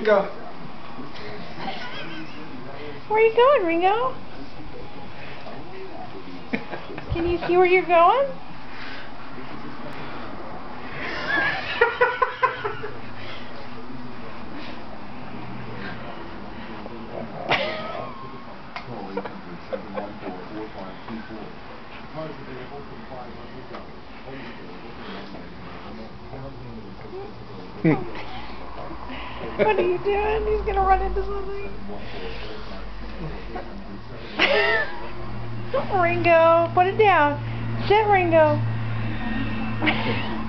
Go. Where are you going, Ringo? Can you see where you're going? What are you doing? He's gonna run into something. Ringo, put it down. Sit, Ringo.